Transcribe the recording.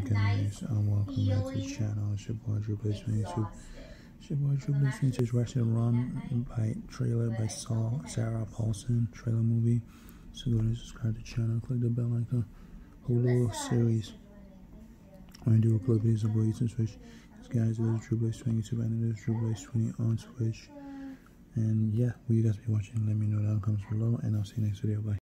guys, welcome back to the channel. It's your boy Drew Blaze 22. It's your boy Drew Blaze 22 is watching Run by trailer by Sarah Paulson trailer movie. So go ahead and subscribe to the channel, click the bell icon. Hulu series. I'm gonna do a clip of boy YouTube Switch. Guys, it is Drew Blaze 22 and it is Drew Blaze 20 on Switch. And yeah, will you guys be watching? Let me know down in the comments below, and I'll see you next video. Bye.